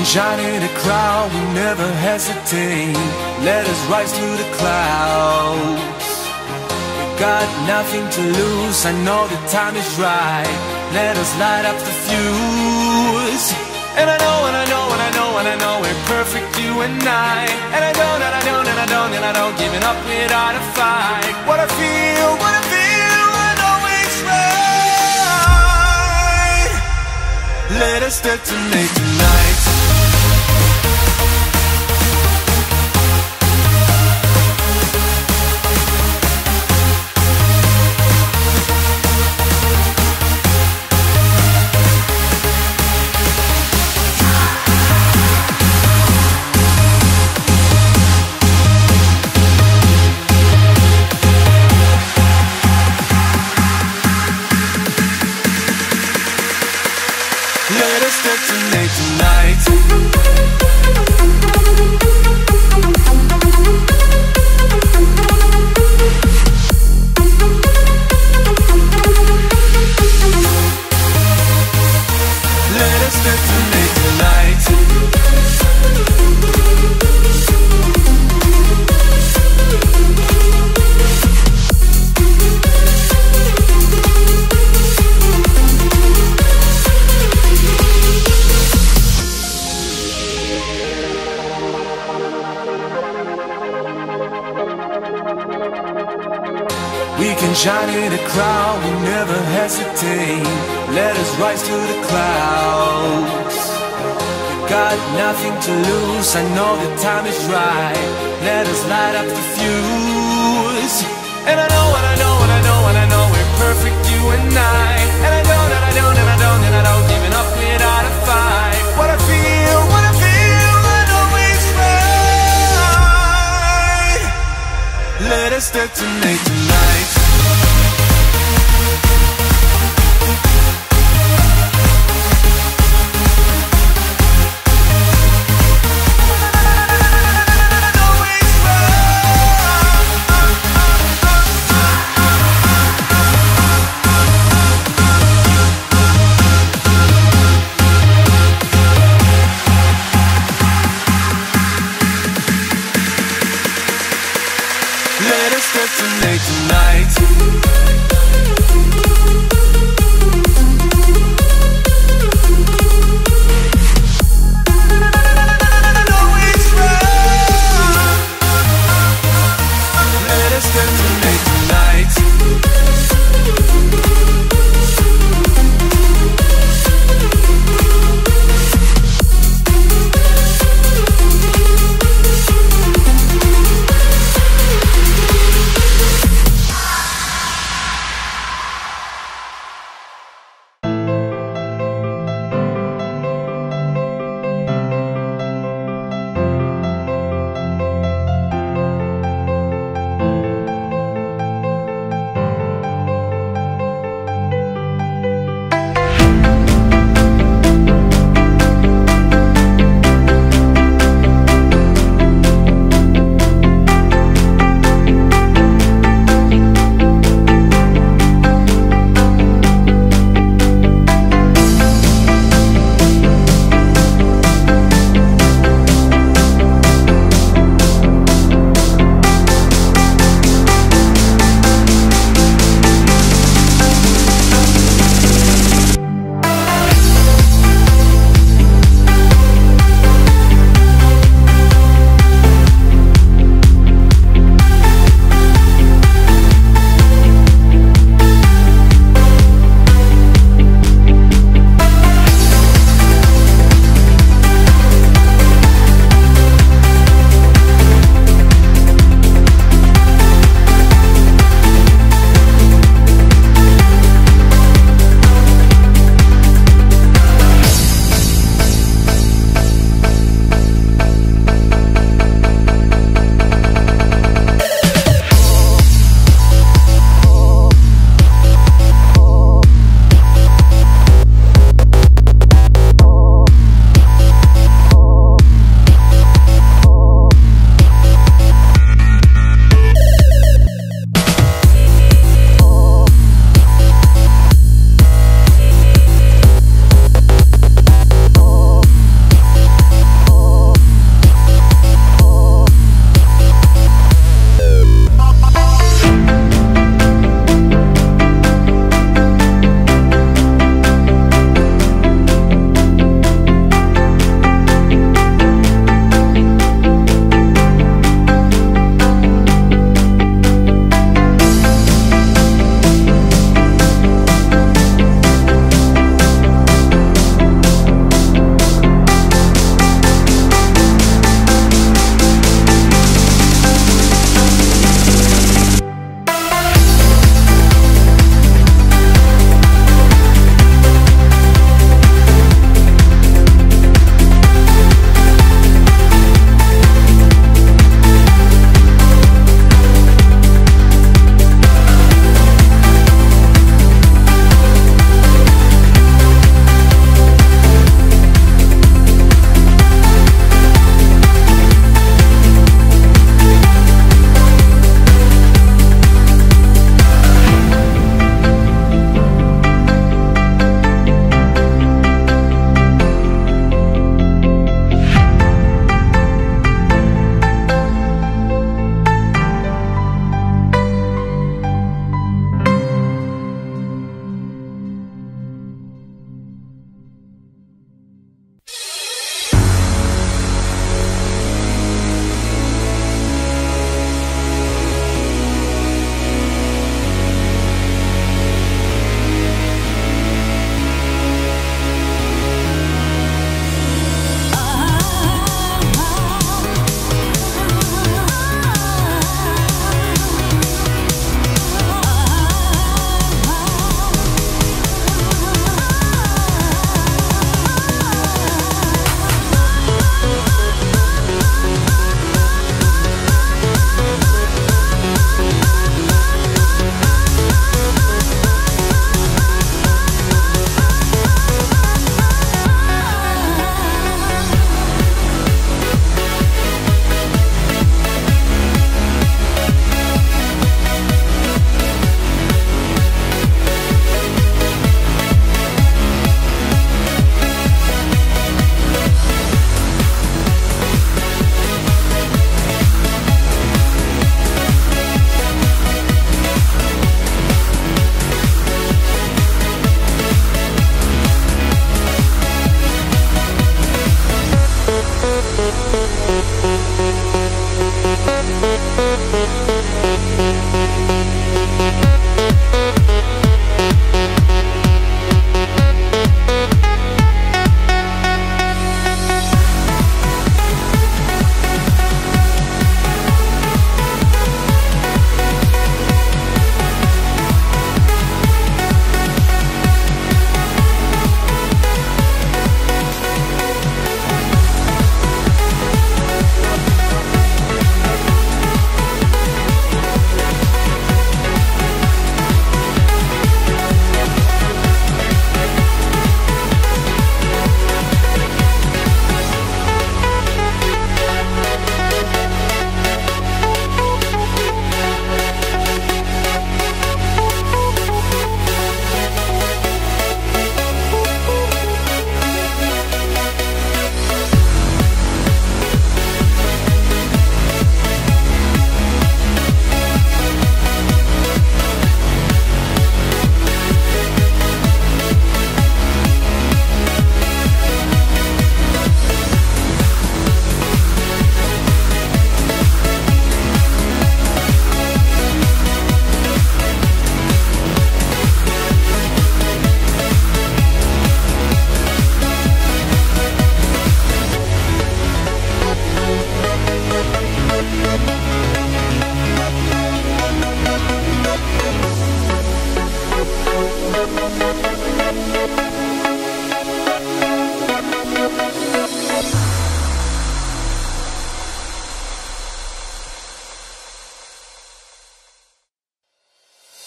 shine in a crowd, we never hesitate. Let us rise to the clouds. We got nothing to lose, I know the time is right. Let us light up the fuse. And I know, and I know, and I know, and I know we're perfect, you and I. And I don't, and I don't, and I don't, and I don't giving up without a fight. What I feel, I know it's right. Let us detonate tonight. Let us detonate tonight. Let us detonate tonight. We can shine in a crowd, we never hesitate. Let us rise to the clouds. We got nothing to lose, I know the time is right. Let us light up the fuse. And I know, and I know, and I know, and I know we're perfect, you and I. And I don't, and I don't, and I don't, and I don't giving up without a fight. What I feel, I know it's right. Let us detonate tonight. Let us detonate tonight. Let us detonate tonight.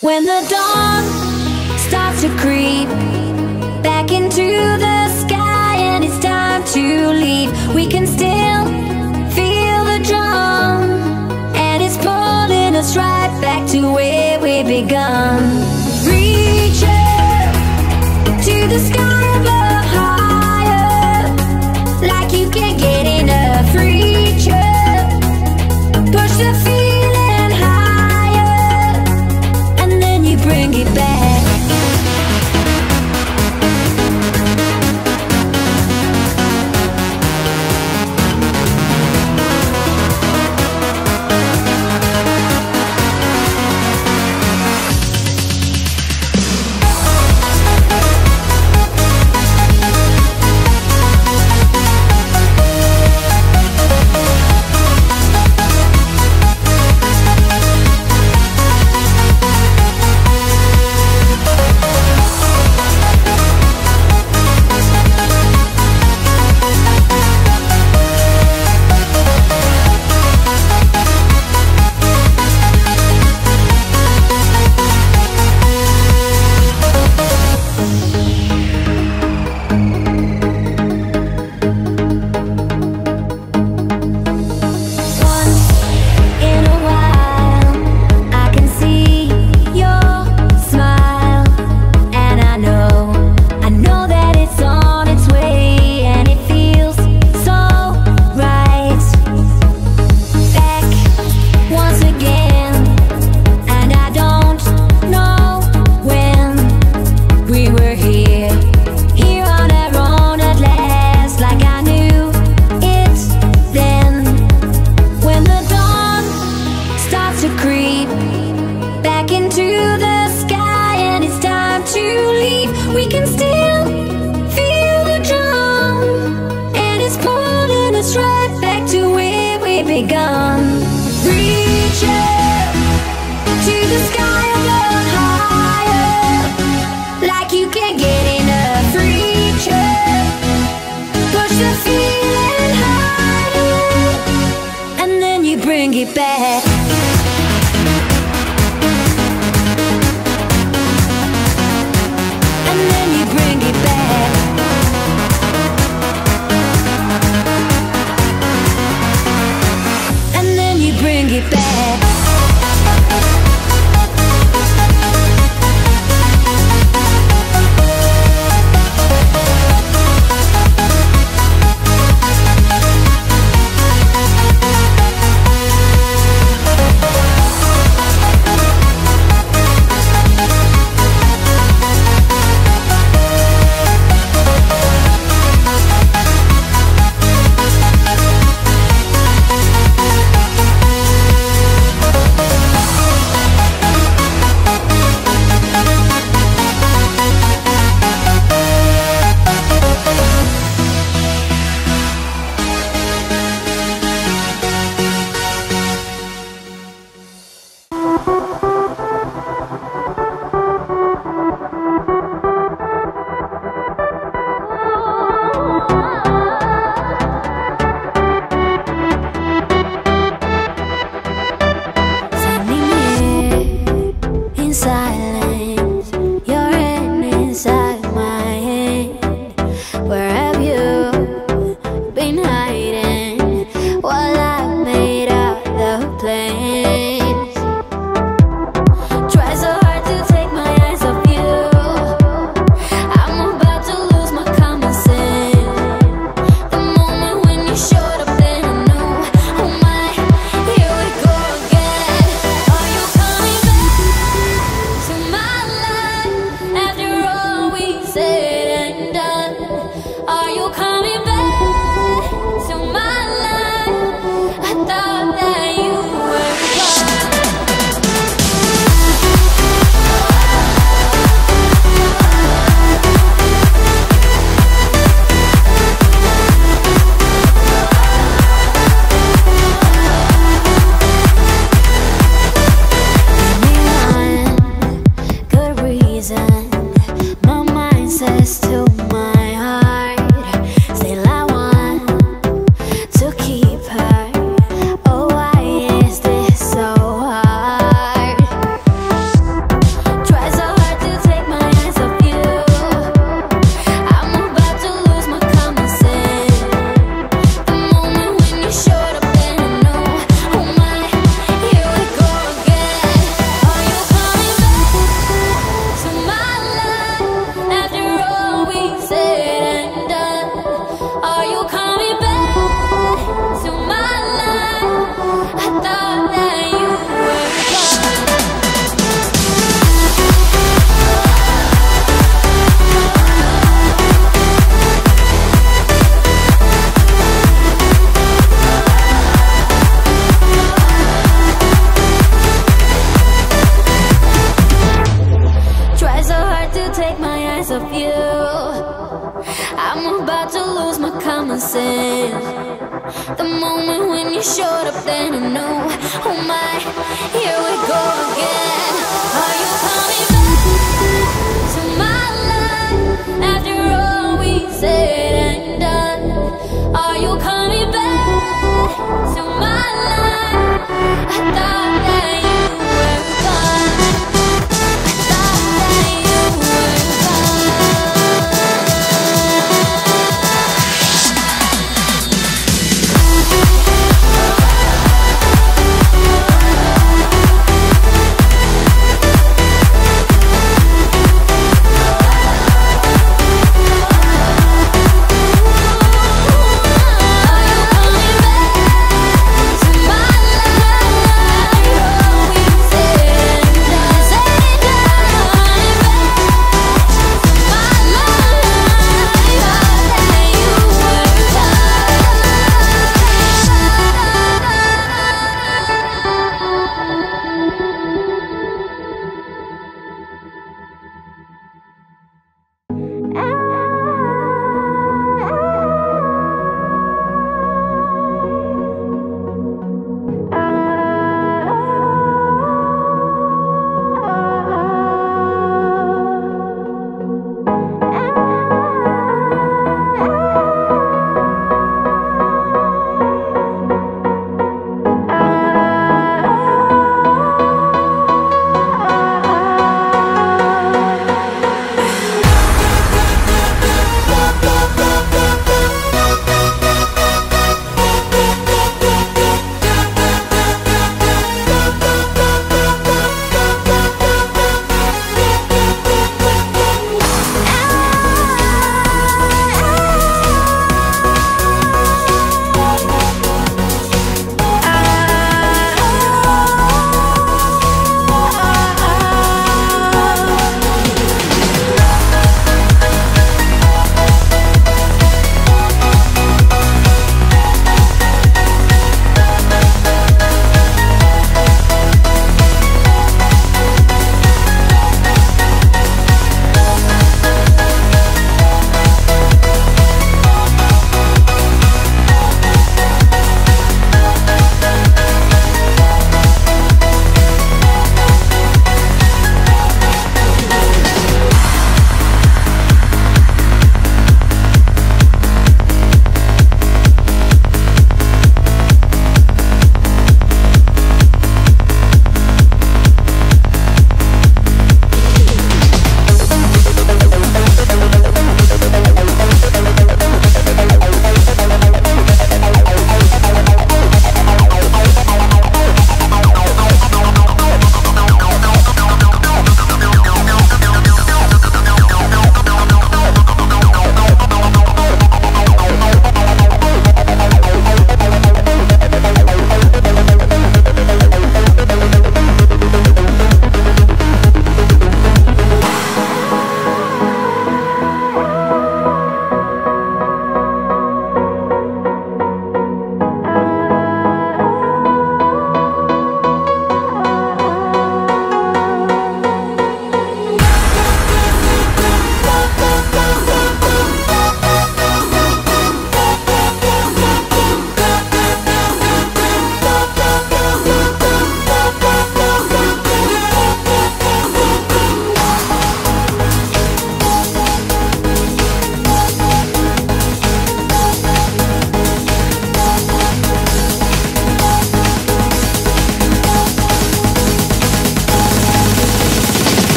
When the dawn starts to creep back into the sky and it's time to leave, we can still feel the drum, and it's pulling us right back to where we begun. Reach up to the sky above, higher, like you can't get enough. Reach up, push the feeling higher, and then you bring it back. because of you. I'm about to lose my common sense. The moment when you showed up, then I know